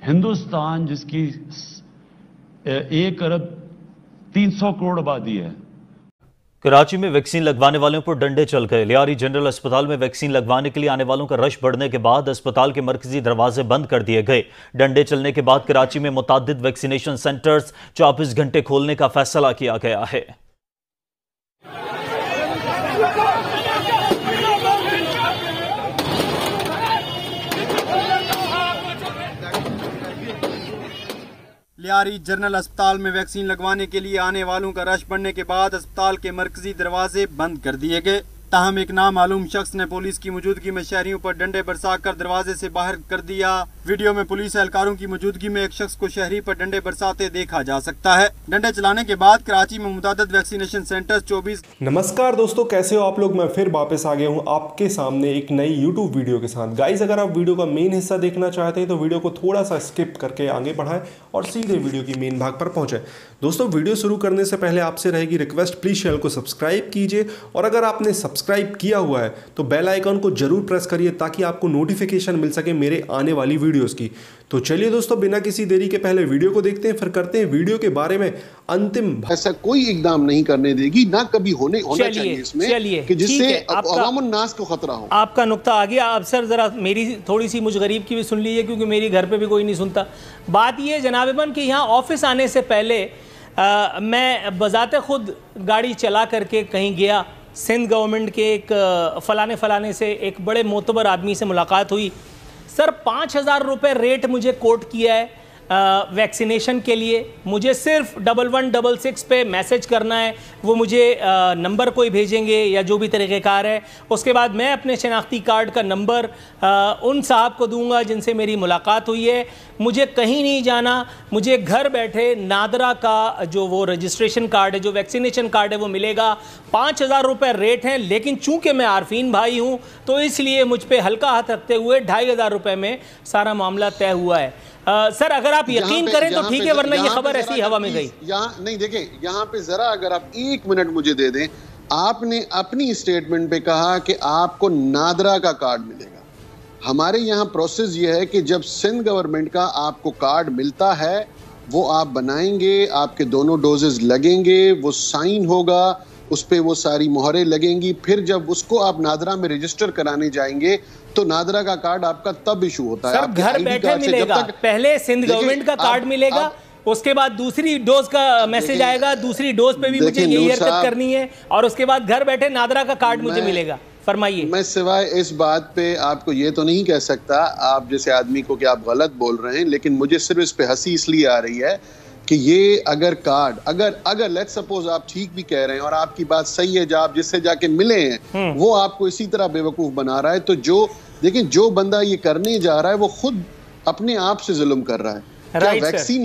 हिंदुस्तान जिसकी 1 अरब 300 करोड़ आबादी है, कराची में वैक्सीन लगवाने वालों पर डंडे चल गए। लियारी जनरल अस्पताल में वैक्सीन लगवाने के लिए आने वालों का रश बढ़ने के बाद अस्पताल के मरकजी दरवाजे बंद कर दिए गए। डंडे चलने के बाद कराची में मुताद्दिद वैक्सीनेशन सेंटर्स 24 घंटे खोलने का फैसला किया गया है। लियारी जनरल अस्पताल में वैक्सीन लगवाने के लिए आने वालों का रश बढ़ने के बाद अस्पताल के मरकजी दरवाजे बंद कर दिए गए। ताहम एक नामालूम शख्स ने पुलिस की मौजूदगी में शहरियों पर डंडे बरसाकर दरवाजे से बाहर कर दिया। वीडियो में पुलिस एहलकारों की मौजूदगी में एक शख्स को शहरी पर डंडे बरसाते देखा जा सकता है। डंडे चलाने के बाद कराची में मुतअद्दिद वैक्सीनेशन सेंटर्स 24। नमस्कार दोस्तों, कैसे हो आप लोग। मैं फिर वापस आ गया हूँ आपके सामने एक नई यूट्यूब वीडियो के साथ। गाइज, अगर आप वीडियो का मेन हिस्सा देखना चाहते हैं तो वीडियो को थोड़ा सा स्किप करके आगे बढ़ाएं और सीधे वीडियो की मेन भाग पर पहुंचे। दोस्तों, वीडियो शुरू करने से पहले आपसे रहेगी रिक्वेस्ट, प्लीज चैनल को सब्सक्राइब कीजिए और अगर आपने सब्सक्राइब किया हुआ है तो बेल आइकन को जरूर प्रेस करिए ताकि आपको नोटिफिकेशन मिल सके मेरे आने वाली वीडियोस की। तो चलिए दोस्तों, बिना किसी देरी के पहले वीडियो को देखते हैं, फिर करते हैं वीडियो के बारे में अंतिम। ऐसा कोई इकदाम नहीं करने देगी, ना कभी होना चाहिए इसमें कि जिससे अवामुन नास को खतरा हो। आपका नुक्ता आ गया। अब सर जरा मेरी थोड़ी सी मुझ गरीब की भी सुन लीजिए, क्योंकि मेरी घर पे भी कोई नहीं सुनता। बात ये जनाब कि यहाँ ऑफिस आने से पहले मैं बजाते खुद गाड़ी चला करके कहीं गया। सिंध गवर्नमेंट के एक फलाने से एक बड़े मोतबर आदमी से मुलाकात हुई। सर 5,000 रुपये रेट मुझे कोट किया है वैक्सीनेशन के लिए। मुझे सिर्फ 1166 पे मैसेज करना है, वो मुझे नंबर कोई भेजेंगे या जो भी तरीक़ेकार है। उसके बाद मैं अपने शनाख्ती कार्ड का नंबर उन साहब को दूंगा जिनसे मेरी मुलाकात हुई है। मुझे कहीं नहीं जाना, मुझे घर बैठे नादरा का जो वो रजिस्ट्रेशन कार्ड है, जो वैक्सीनेशन कार्ड है, वो मिलेगा। 5,000 रुपये रेट हैं, लेकिन चूंकि मैं आरफीन भाई हूँ तो इसलिए मुझ पर हल्का हाथ रखते हुए 2,500 रुपये में सारा मामला तय हुआ है। सर अगर आप यकीन करें तो ठीक है, वरना ये खबर ऐसी हवा में गई। यहाँ नहीं, देखिए यहाँ पे जरा अगर आप 1 मिनट मुझे दे दें। आपने अपनी स्टेटमेंट पे कहा कि आपको नादरा का कार्ड मिलेगा। हमारे यहाँ प्रोसेस ये है कि जब सिंध गवर्नमेंट का आपको कार्ड मिलता है वो आप बनाएंगे, आपके दोनों डोजेज लगेंगे, वो साइन होगा, उस पर वो सारी मोहरें लगेंगी। फिर जब उसको आप नादरा में रजिस्टर कराने जाएंगे तो नादरा का कार्ड आपका तब इशू होता है। सर घर बैठे मिलेगा, पहले सिंध गवर्नमेंट का कार्ड मिलेगा, उसके बाद दूसरी डोज का मैसेज आएगा, दूसरी डोज पे भी मुझे यही हरकत करनी है, और उसके बाद घर बैठे नादरा का कार्ड मुझे मिलेगा। फरमाइए। मैं सिवाय इस बात पे आपको ये तो नहीं कह सकता आप जैसे आदमी को कि आप गलत बोल रहे हैं, लेकिन मुझे सिर्फ इस पे हंसी इसलिए आ रही है कि ये अगर कार्ड अगर लेट्स सपोज आप ठीक भी कह रहे हैं और आपकी बात सही है, जब आप जिससे जाके मिले हैं वो आपको इसी तरह बेवकूफ बना रहा है, तो जो बंदा ये करने जा रहा है वो खुद अपने आप से जुल्म कर रहा है। क्या वैक्सीन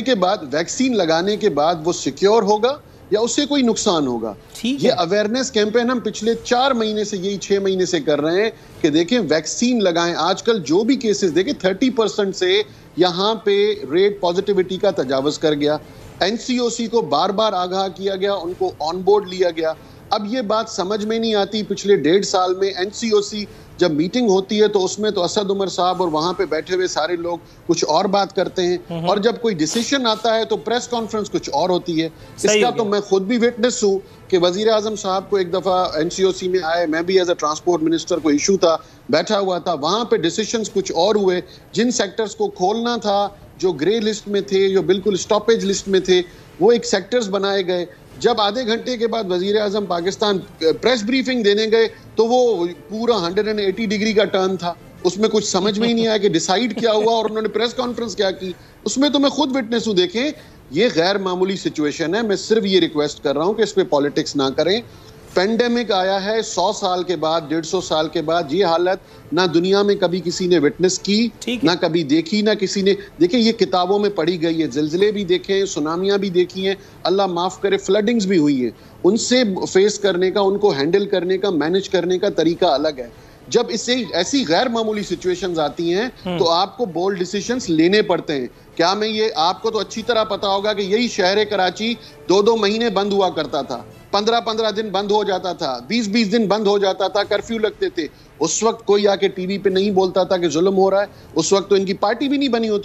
लगाने के बाद वो सिक्योर होगा या उससे कोई नुकसान होगा? ये अवेयरनेस कैंपेन हम पिछले 4 महीने से, यही 6 महीने से कर रहे हैं कि देखें वैक्सीन लगाएं। आजकल जो भी केसेस देखें 30% से यहाँ पे रेट पॉजिटिविटी का तजावज कर गया। एनसीओसी को बार बार आगाह किया गया, उनको ऑन बोर्ड लिया गया। अब ये बात समझ में नहीं आती, पिछले 1.5 साल में एनसीओसी जब मीटिंग होती है तो उसमें तो असद उमर साहब और वहां पे बैठे हुए सारे लोग कुछ और बात करते हैं, और जब कोई डिसीजन आता है तो प्रेस कॉन्फ्रेंस कुछ और होती है। इसका तो मैं खुद भी विटनेस हूं कि वजीर आजम साहब को एक दफा एनसीओसी में आए, मैं भी एज अ ट्रांसपोर्ट मिनिस्टर को इशू था, बैठा हुआ था, वहां पे डिसीजंस कुछ और हुए। जिन सेक्टर्स को खोलना था, जो ग्रे लिस्ट में थे, जो बिल्कुल स्टॉपेज लिस्ट में थे, वो एक सेक्टर्स बनाए गए। जब आधे घंटे के बाद वजीर आजम पाकिस्तान प्रेस ब्रीफिंग देने गए तो वो पूरा 180 डिग्री का टर्न था, उसमें कुछ समझ में ही नहीं आया कि डिसाइड क्या हुआ और उन्होंने प्रेस कॉन्फ्रेंस क्या की। उसमें तो मैं खुद विटनेस हूं। देखें, ये गैर मामूली सिचुएशन है। मैं सिर्फ ये रिक्वेस्ट कर रहा हूं कि इस पे पॉलिटिक्स ना करें। पेंडेमिक आया है 100 साल के बाद, 150 साल के बाद। ये हालत ना दुनिया में कभी किसी ने विटनेस की, ना कभी देखी, ना किसी ने। देखिए, ये किताबों में पढ़ी गई है, जिलजिले भी देखे हैं, सुनामियां भी देखी हैं, अल्लाह माफ करे फ्लडिंग्स भी हुई है। उनसे फेस करने का, उनको हैंडल करने का, मैनेज करने का तरीका अलग है। जब इससे ऐसी गैर मामूली सिचुएशंस आती हैं तो आपको बोल्ड डिसीजंस लेने पड़ते हैं। क्या मैं ये, आपको तो अच्छी तरह पता होगा कि यही शहर कराची 2-2 महीने बंद हुआ करता था, 15-15 दिन बंद हो जाता था, 20-20 दिन बंद हो जाता था, कर्फ्यू लगते थे। उस वक्त कोई आके टीवी पे नहीं बोलता था कि जुल्म हो रहा है। उस वक्त तो इनकी पार्टी भी नहीं बनी होती थी।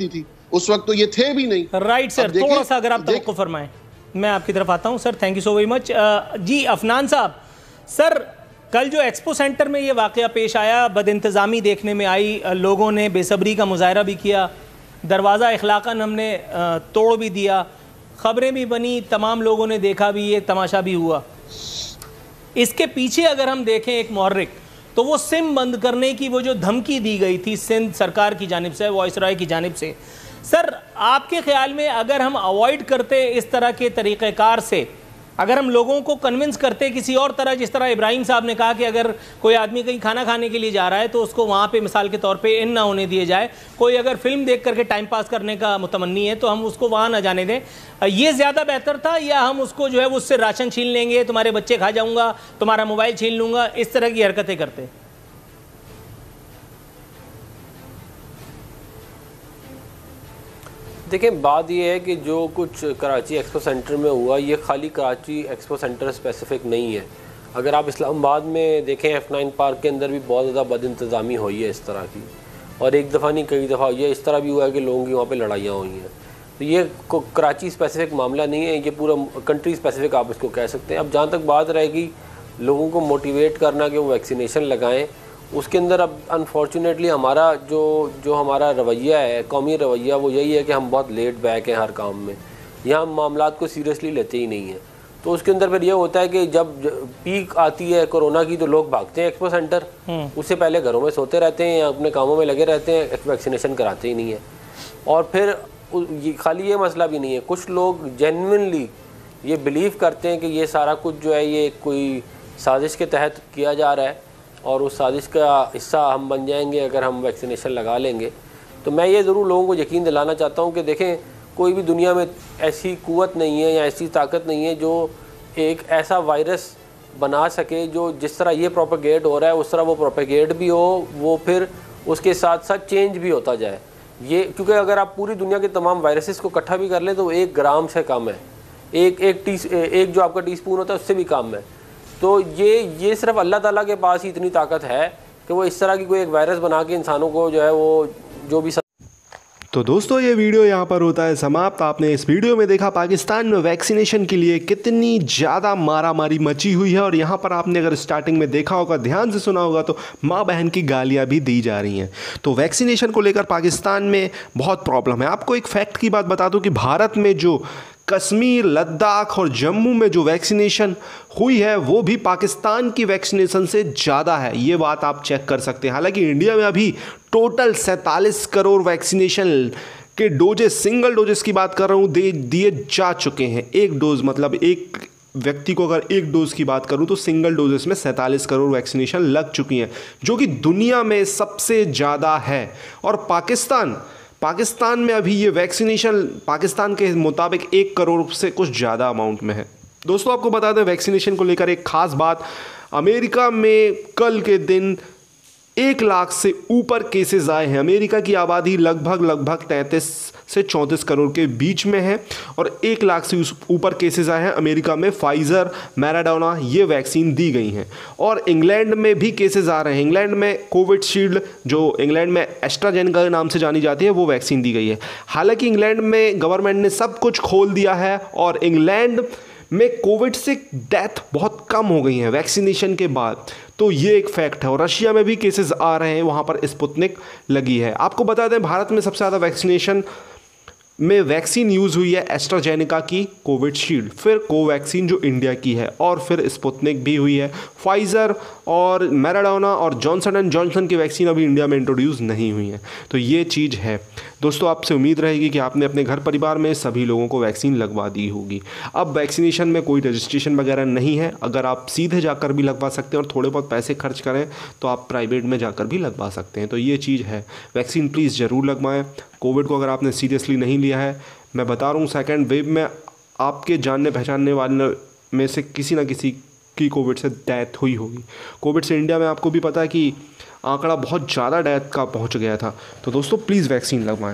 उस वक्त तो ये थे भी नहीं। राइट सर, थोड़ा सा अगर आप तवक्को फरमाएं, मैं आपकी तरफ आता हूं sir. Thank you so very much. जी अफनान साहब, सर कल जो एक्सपो सेंटर में ये वाकया पेश आया, बदइंतज़ामी देखने में आई, लोगों ने बेसब्री का मुजाहरा भी किया, दरवाज़ा इखलाकन हमने तोड़ भी दिया, ख़बरें भी बनी, तमाम लोगों ने देखा भी, ये तमाशा भी हुआ। इसके पीछे अगर हम देखें एक मुहर्रिक, तो वो सिम बंद करने की वो जो धमकी दी गई थी सिंध सरकार की जानिब से, वायसराय की जानिब से, सर आपके ख्याल में अगर हम अवॉइड करते इस तरह के तरीक़ेकार से, अगर हम लोगों को कन्विंस करते किसी और तरह, जिस तरह इब्राहिम साहब ने कहा कि अगर कोई आदमी कहीं खाना खाने के लिए जा रहा है तो उसको वहाँ पे मिसाल के तौर पे इन ना होने दिए जाए, कोई अगर फिल्म देख करके टाइम पास करने का मुतमन्नी है तो हम उसको वहाँ ना जाने दें, ये ज़्यादा बेहतर था? या हम उसको जो है वो उससे राशन छीन लेंगे, तुम्हारे बच्चे खा जाऊँगा, तुम्हारा मोबाइल छीन लूँगा, इस तरह की हरकतें करते? देखिए, बात ये है कि जो कुछ कराची एक्सपो सेंटर में हुआ, ये खाली कराची एक्सपो सेंटर स्पेसिफिक नहीं है। अगर आप इस्लामाबाद में देखें, F9 पार्क के अंदर भी बहुत ज़्यादा बदइंतज़ामी हुई है इस तरह की, और एक दफ़ा नहीं कई दफ़ा हुई है। इस तरह भी हुआ है कि लोगों की वहाँ पे लड़ाइयाँ हुई हैं। तो ये कराची स्पेसिफिक मामला नहीं है, ये पूरा कंट्री स्पेसिफिक आप इसको कह सकते हैं। अब जहाँ तक बात रहेगी लोगों को मोटिवेट करना कि वो वैक्सीनेशन लगाएँ, उसके अंदर अब अनफॉर्चुनेटली हमारा जो हमारा रवैया है, कौमी रवैया, वो यही है कि हम बहुत लेट बैक हैं हर काम में, यहाँ हम मामलात को सीरियसली लेते ही नहीं हैं। तो उसके अंदर फिर ये होता है कि जब पीक आती है कोरोना की तो लोग भागते हैं एक्सपो सेंटर, उससे पहले घरों में सोते रहते हैं या अपने कामों में लगे रहते हैं, वैक्सीनेशन कराते ही नहीं है। और फिर ये खाली ये मसला भी नहीं है, कुछ लोग जेन्युइनली ये बिलीव करते हैं कि ये सारा कुछ जो है ये कोई साजिश के तहत किया जा रहा है और उस साजिश का हिस्सा हम बन जाएंगे अगर हम वैक्सीनेशन लगा लेंगे। तो मैं ये ज़रूर लोगों को यकीन दिलाना चाहता हूँ कि देखें, कोई भी दुनिया में ऐसी कुव्वत नहीं है या ऐसी ताकत नहीं है जो एक ऐसा वायरस बना सके जो जिस तरह ये प्रोपेगेट हो रहा है उस तरह वो प्रोपेगेट भी हो, वो फिर उसके साथ साथ चेंज भी होता जाए। ये क्योंकि अगर आप पूरी दुनिया के तमाम वायरसेस को इकट्ठा भी कर लें तो 1 ग्राम से कम है, एक जो आपका टीस्पून होता है उससे भी कम है। तो ये सिर्फ अल्लाह ताला के पास ही इतनी ताकत है कि वो इस तरह की कोई एक वायरस बना के इंसानों को जो है वो जो भी। तो दोस्तों ये वीडियो यहाँ पर होता है समाप्त। आपने इस वीडियो में देखा पाकिस्तान में वैक्सीनेशन के लिए कितनी ज़्यादा मारामारी मची हुई है, और यहाँ पर आपने अगर स्टार्टिंग में देखा होगा, ध्यान से सुना होगा, तो माँ बहन की गालियाँ भी दी जा रही हैं। तो वैक्सीनेशन को लेकर पाकिस्तान में बहुत प्रॉब्लम है। आपको एक फैक्ट की बात बता दूँ कि भारत में जो कश्मीर, लद्दाख और जम्मू में जो वैक्सीनेशन हुई है वो भी पाकिस्तान की वैक्सीनेशन से ज़्यादा है। ये बात आप चेक कर सकते हैं। हालांकि इंडिया में अभी टोटल 47 करोड़ वैक्सीनेशन के डोजेस, सिंगल डोजेस की बात कर रहा हूँ, दिए जा चुके हैं। एक डोज मतलब एक व्यक्ति को अगर एक डोज की बात करूं तो सिंगल डोजेस में 47 करोड़ वैक्सीनेशन लग चुकी हैं, जो कि दुनिया में सबसे ज़्यादा है। और पाकिस्तान में अभी ये वैक्सीनेशन पाकिस्तान के मुताबिक 1 करोड़ से कुछ ज़्यादा अमाउंट में है। दोस्तों आपको बता दें वैक्सीनेशन को लेकर एक ख़ास बात, अमेरिका में कल के दिन 1 लाख से ऊपर केसेस आए हैं। अमेरिका की आबादी लगभग 33 से 34 करोड़ के बीच में है और 1 लाख से ऊपर केसेस आए हैं। अमेरिका में फाइज़र, मैराडोना ये वैक्सीन दी गई हैं। और इंग्लैंड में भी केसेस आ रहे हैं। इंग्लैंड में कोविशील्ड, जो इंग्लैंड में एस्ट्राजेनेका के नाम से जानी जाती है, वो वैक्सीन दी गई है। हालांकि इंग्लैंड में गवर्नमेंट ने सब कुछ खोल दिया है और इंग्लैंड में कोविड से डेथ बहुत कम हो गई हैं वैक्सीनेशन के बाद। तो ये एक फैक्ट है। और रशिया में भी केसेस आ रहे हैं, वहाँ पर स्पुतनिक लगी है। आपको बता दें भारत में सबसे ज़्यादा वैक्सीनेशन में वैक्सीन यूज़ हुई है एस्ट्राजेनेका की कोविशील्ड, फिर कोवैक्सीन जो इंडिया की है, और फिर स्पुतनिक भी हुई है। फाइज़र और मैराडोना और जॉनसन एंड जॉनसन की वैक्सीन अभी इंडिया में इंट्रोड्यूस नहीं हुई है। तो ये चीज़ है। दोस्तों आपसे उम्मीद रहेगी कि आपने अपने घर परिवार में सभी लोगों को वैक्सीन लगवा दी होगी। अब वैक्सीनेशन में कोई रजिस्ट्रेशन वगैरह नहीं है। अगर आप सीधे जाकर भी लगवा सकते हैं और थोड़े बहुत पैसे खर्च करें तो आप प्राइवेट में जाकर भी लगवा सकते हैं। तो ये चीज़ है। वैक्सीन प्लीज़ ज़रूर लगवाएं। कोविड को अगर आपने सीरियसली नहीं लिया है, मैं बता रहा हूँ सेकेंड वेव में आपके जानने पहचानने वाले में से किसी ना किसी की कोविड से डेथ हुई होगी। कोविड से इंडिया में आपको भी पता है कि आंकड़ा बहुत ज़्यादा डेथ का पहुंच गया था। तो दोस्तों प्लीज़ वैक्सीन लगवाएं।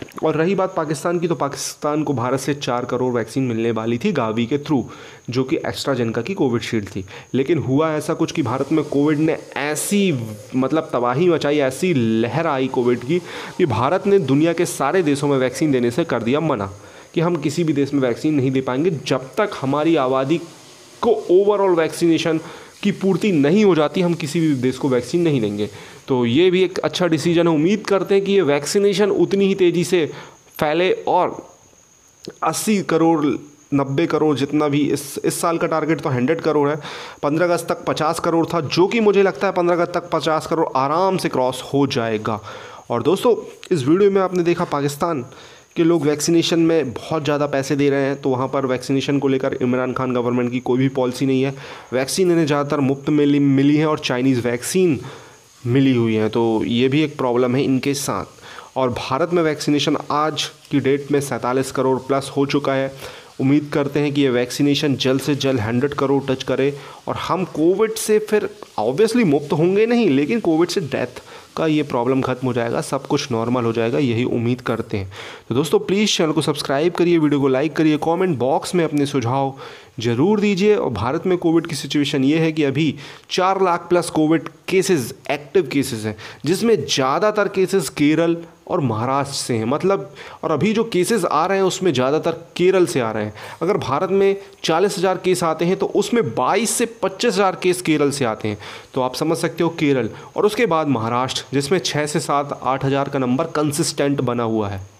और रही बात पाकिस्तान की, तो पाकिस्तान को भारत से 4 करोड़ वैक्सीन मिलने वाली थी गावी के थ्रू, जो कि एस्ट्राजेनेका की कोविडशील्ड थी। लेकिन हुआ ऐसा कुछ कि भारत में कोविड ने ऐसी मतलब तबाही मचाई, ऐसी लहर आई कोविड की कि भारत ने दुनिया के सारे देशों में वैक्सीन देने से कर दिया मना कि हम किसी भी देश में वैक्सीन नहीं दे पाएंगे जब तक हमारी आबादी को ओवरऑल वैक्सीनेशन की पूर्ति नहीं हो जाती, हम किसी भी देश को वैक्सीन नहीं देंगे। तो ये भी एक अच्छा डिसीजन है। उम्मीद करते हैं कि ये वैक्सीनेशन उतनी ही तेज़ी से फैले और 80 करोड़ 90 करोड़ जितना भी इस साल का टारगेट तो 100 करोड़ है, 15 अगस्त तक 50 करोड़ था, जो कि मुझे लगता है 15 अगस्त तक 50 करोड़ आराम से क्रॉस हो जाएगा। और दोस्तों, इस वीडियो में आपने देखा पाकिस्तान के लोग वैक्सीनेशन में बहुत ज़्यादा पैसे दे रहे हैं, तो वहाँ पर वैक्सीनेशन को लेकर इमरान खान गवर्नमेंट की कोई भी पॉलिसी नहीं है। वैक्सीन इन्हें ज़्यादातर मुफ्त में मिली है और चाइनीज़ वैक्सीन मिली हुई है, तो ये भी एक प्रॉब्लम है इनके साथ। और भारत में वैक्सीनेशन आज की डेट में 47 करोड़ प्लस हो चुका है। उम्मीद करते हैं कि ये वैक्सीनेशन जल्द से जल्द 100 करोड़ टच करे और हम कोविड से फिर ऑब्वियसली मुक्त होंगे नहीं, लेकिन कोविड से डेथ का ये प्रॉब्लम खत्म हो जाएगा, सब कुछ नॉर्मल हो जाएगा, यही उम्मीद करते हैं। तो दोस्तों, प्लीज़ चैनल को सब्सक्राइब करिए, वीडियो को लाइक करिए, कमेंट बॉक्स में अपने सुझाव ज़रूर दीजिए। और भारत में कोविड की सिचुएशन ये है कि अभी 4 lakh plus Covid cases active cases हैं, जिसमें ज़्यादातर केसेस केरल और महाराष्ट्र से हैं, मतलब और अभी जो केसेस आ रहे हैं उसमें ज़्यादातर केरल से आ रहे हैं। अगर भारत में 40,000 केस आते हैं तो उसमें 22 से 25,000 केस केरल से आते हैं, तो आप समझ सकते हो केरल, और उसके बाद महाराष्ट्र जिसमें 6 से 7-8 हज़ार का नंबर कंसिस्टेंट बना हुआ है।